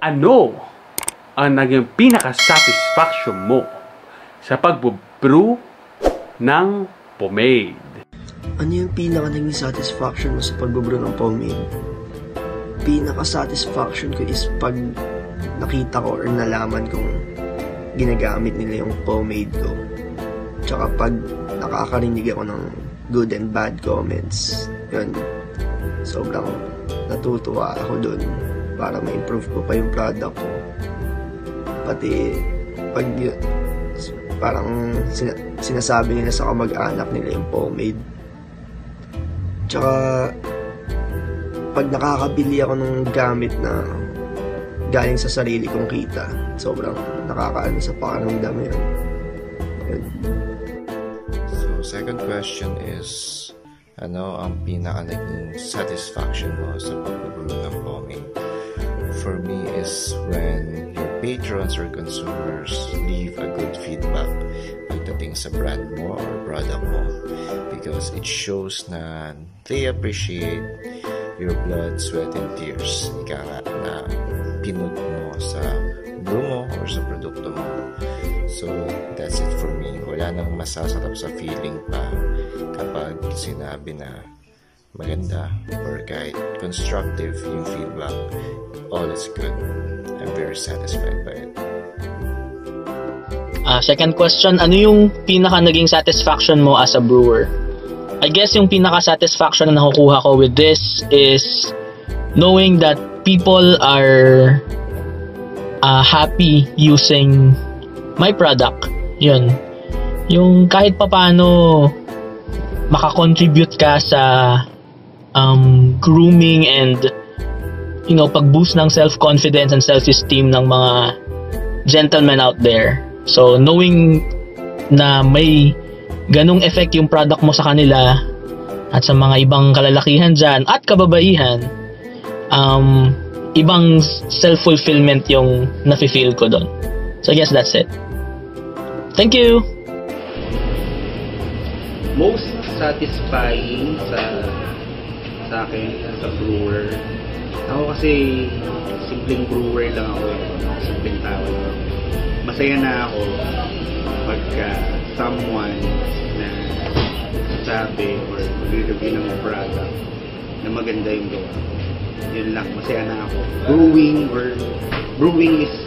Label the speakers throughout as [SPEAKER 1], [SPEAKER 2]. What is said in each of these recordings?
[SPEAKER 1] Ano ang naging pinaka-satisfaction mo sa pag-brew ng pomade?
[SPEAKER 2] Ano yung pinaka naging satisfaction mo sa pag-brew ng pomade? Pinaka-satisfaction ko is pag nakita ko or nalaman kong ginagamit nila yung pomade ko. Tsaka pag nakakarinig ako ng good and bad comments. Yun. Sobrang natutuwa ako dun para ma-improve ko pa yung product ko. Pati pag parang sinasabi nila sa kamag-anak nila yung pomade. Tsaka pag nakakabili ako ng gamit na galing sa sarili kong kita, sobrang nakakaano sa pakiramdam yun.
[SPEAKER 3] So, second question is, ano ang pinaka naging satisfaction mo sa pag-brew ng pomade? For me is when your patrons or consumers leave a good feedback pagdating sa brand mo or product mo, because it shows na they appreciate your blood, sweat, and tears. Ika nga na pinut mo sa brew mo or sa produkto mo. So, that's it for me. Wala nang masasarap sa feeling pa kapag sinabi na maganda or kahit constructive yung feedback. All is good. I'm very satisfied by it.
[SPEAKER 4] Second question, ano yung pinaka naging satisfaction mo as a brewer? I guess yung pinaka satisfaction na nakukuha ko with this is knowing that people are happy using my product. Yun. Yung kahit papano makakontribute ka sa grooming and pag-boost ng self-confidence and self-esteem ng mga gentlemen out there. So, knowing na may ganong effect yung product mo sa kanila at sa mga ibang kalalakihan dyan at kababaihan, ibang self-fulfillment yung nafe-feel ko doon. So I guess that's it. Thank you!
[SPEAKER 5] Most satisfying sa akin as a brewer, ako kasi simpleng brewer lang ako, simpleng tao. Masaya na ako pagka someone na sabi or mag-review ng product na maganda yung gawa. Yun lang, masaya na ako. Brewing is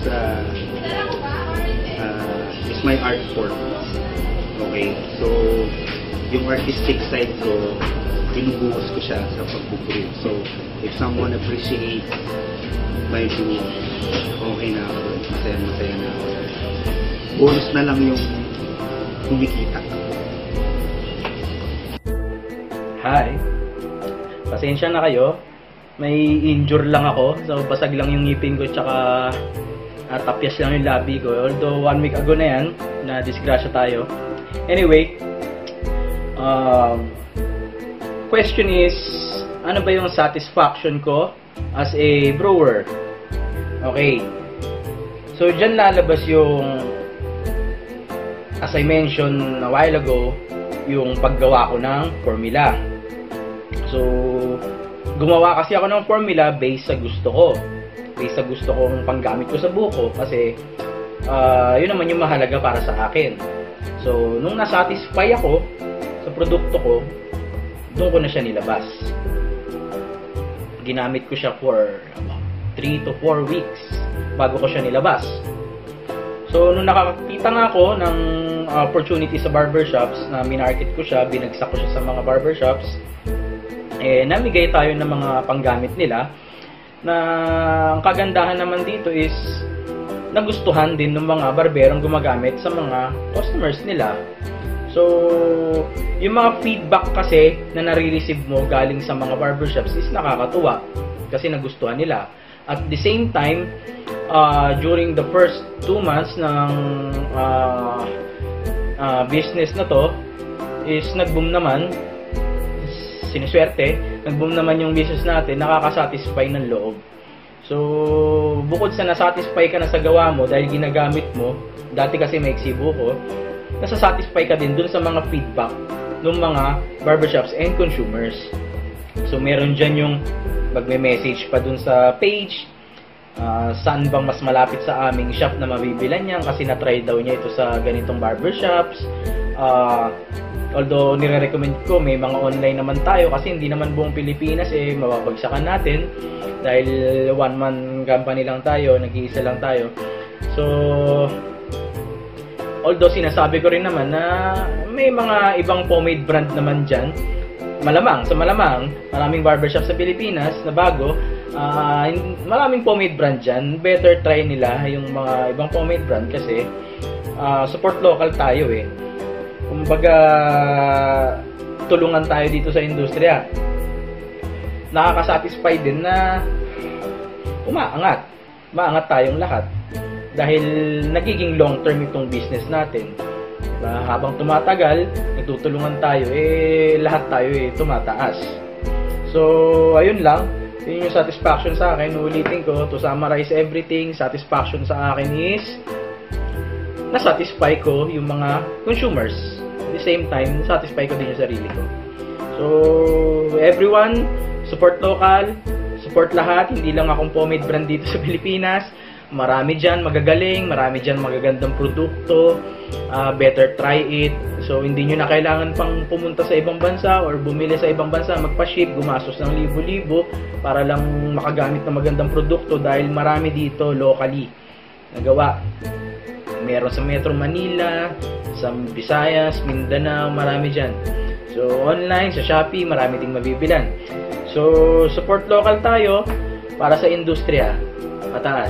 [SPEAKER 5] my art form. Okay, so yung artistic side ko, binubuhos ko siya sa pag-brew. So if someone appreciates my brew, okay na ako. Masaya na ako. Bonus na lang yung kumikita.
[SPEAKER 6] Hi! Pasensya na kayo. May injure lang ako. So, basag lang yung ngipin ko tsaka tapyas lang yung labi ko. Although, 1 week ago na yan, na disgrasya tayo. Anyway, question is, ano ba yung satisfaction ko as a brewer? Okay. So, dyan lalabas yung, as I mentioned a while ago, yung paggawa ko ng formula. So, gumawa kasi ako ng formula based sa gusto ko. Based sa gusto kong panggamit ko sa buko kasi yun naman yung mahalaga para sa akin. So, nung nasatisfy ako sa produkto ko, doon ko na siya nilabas. Ginamit ko siya for about 3 to 4 weeks bago ko siya nilabas. So, nung nakakita nga ako ng opportunity sa barbershops na minarket ko siya, binagsak ko siya sa mga barbershops, namigay tayo ng mga panggamit nila na ang kagandahan naman dito is nagustuhan din ng mga barberong gumagamit sa mga customers nila. So, yung mga feedback kasi na nare-receive mo galing sa mga barbershops is nakakatuwa kasi nagustuhan nila. At the same time, during the first 2 months ng business na to is nag-boom naman. Siniswerte, nag-boom naman yung business natin, nakaka-satisfy ng loob. So, bukod sa nasatisfy ka na sa gawa mo dahil ginagamit mo, dati kasi may eksibo ko, nasasatisfy ka din dun sa mga feedback ng mga barbershops and consumers. So, meron dyan yung magme-message pa dun sa page Saan bang mas malapit sa aming shop na mabibilan yan kasi na-try daw niya ito sa ganitong barbershops. Although nire-recommend ko may mga online naman tayo kasi hindi naman buong Pilipinas mababagsakan natin dahil one-man company lang tayo, nag-iisa lang tayo. So although sinasabi ko rin naman na may mga ibang pomade brand naman dyan, malamang maraming barbershop sa Pilipinas na bago, maraming pomade brand dyan. Better try nila yung mga ibang pomade brand kasi support local tayo kumbaga tulungan tayo dito sa industriya. Nakaka-satisfy din na maangat tayong lahat dahil nagiging long term itong business natin. Habang tumatagal, nagtutulungan tayo, lahat tayo tumataas. So ayun lang, yun yung satisfaction sa akin. Ulitin ko, to summarize everything, satisfaction sa akin is na-satisfy ko yung mga consumers. At the same time, satisfy ko din yung sarili ko. So, everyone, support local, support lahat. Hindi lang akong pomade brand dito sa Pilipinas. Marami dyan magagaling, marami dyan magagandang produkto. Better try it. So, hindi nyo na kailangan pang pumunta sa ibang bansa or bumili sa ibang bansa, magpa-ship, gumastos ng libo-libo para lang makagamit ng magandang produkto dahil marami dito locally nagawa. Meron sa Metro Manila, sa Visayas, Mindanao, marami dyan. So, online, sa Shopee, marami ding mabibilan. So, support local tayo para sa industriya. Pataas.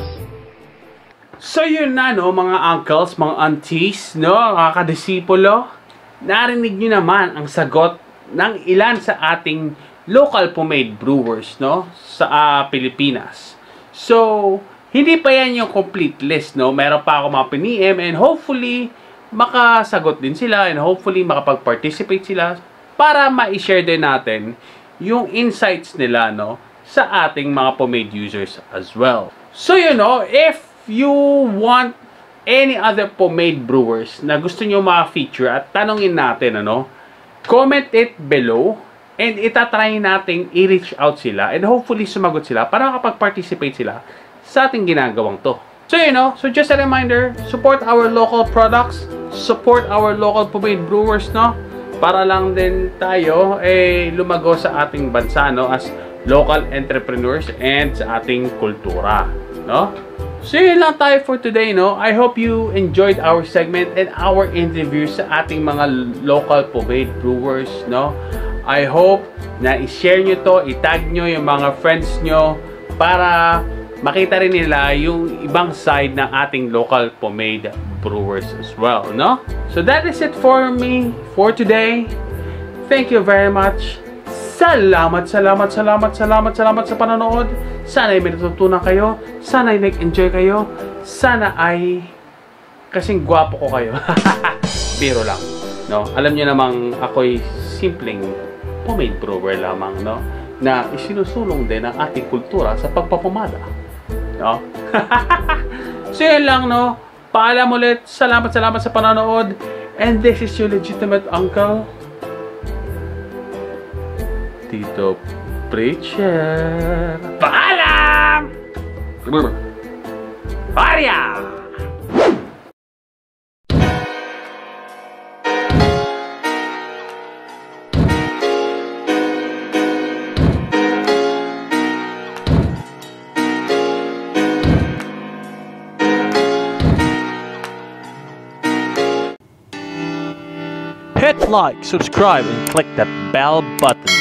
[SPEAKER 1] So yun na mga uncles, mga aunties, mga kadisipulo, narinig nyo naman ang sagot ng ilan sa ating local pomade brewers sa Pilipinas. So, hindi pa yan yung complete list, meron pa ako mga piniem and hopefully makasagot din sila and hopefully makapag-participate sila para ma-share din natin yung insights nila sa ating mga pomade users as well. So if you want any other pomade brewers na gusto nyo ma-feature at tanongin natin, comment it below and itatry natin i-reach out sila and hopefully sumagot sila para makapag-participate sila sa ating ginagawang to. So so just a reminder, support our local products, support our local pomade brewers, para lang din tayo lumago sa ating bansa as local entrepreneurs and sa ating kultura, So yun lang tayo for today, I hope you enjoyed our segment and our interviews sa ating mga local pomade brewers, I hope na i-share nyo to, i-tag nyo yung mga friends nyo para makita rin nila yung ibang side ng ating local pomade brewers as well, So that is it for me for today. Thank you very much. Salamat sa panonood. Sana ay may natutunan kayo. Sana ay nag-enjoy kayo. Sana ay kasing gwapo ko kayo. Biro lang, Alam niyo namang ako'y simpleng pomade brewer lamang, na isinusulong din ang ating kultura sa pagpapamada, So yun lang, Paalam ulit. Salamat sa panonood. And this is your legitimate uncle, Tito Preacher. Paalam! Paria!
[SPEAKER 7] Hit like, subscribe, and click that bell button.